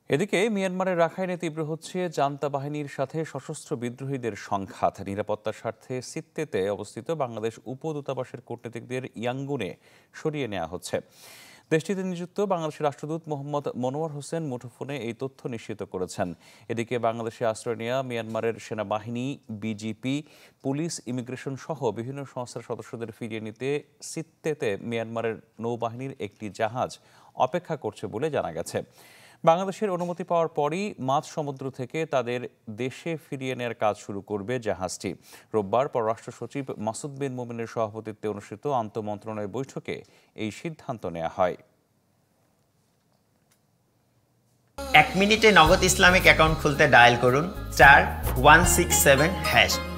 এদিকে মিয়ানমারের রাখাইনে তীব্র হচ্ছে জান্তা বাহিনীর সাথে সশস্ত্র বিদ্রোহীদের সংঘাত। নিরাপত্তার স্বার্থে সিত্তেতে অবস্থিত বাংলাদেশ উপদূতাবাসের কূটনীতিকদের ইয়াঙ্গুনে সরিয়ে নেওয়া হচ্ছে। দেশটিতে নিযুক্ত বাংলাদেশের রাষ্ট্রদূত মোহাম্মদ মনোয়ার হোসেন মুঠোফোনে এই তথ্য নিশ্চিত করেছেন। এদিকে বাংলাদেশে আশ্রয় নেওয়া মিয়ানমারের সেনাবাহিনী, বিজিপি, পুলিশ, ইমিগ্রেশন সহ বিভিন্ন সংস্থার সদস্যদের ফিরিয়ে নিতে সিত্তেতে মিয়ানমারের নৌবাহিনীর একটি জাহাজ অপেক্ষা করছে বলে জানা গেছে। বাংলাদেশের অনুমতি পাওয়ার পরই মাঝ সমুদ্র থেকে তাদের দেশে ফিরিয়ে নেওয়ার কাজ শুরু করবে জাহাজটি। রোববার পররাষ্ট্র সচিব মাসুদ বিন মোমেনের সভাপতিত্বে অনুষ্ঠিত আন্তঃমন্ত্রণালয় বৈঠকে এই সিদ্ধান্ত নেওয়া হয়। 1 মিনিটে নগদ ইসলামিক অ্যাকাউন্ট খুলতে ডায়াল করুন *167#।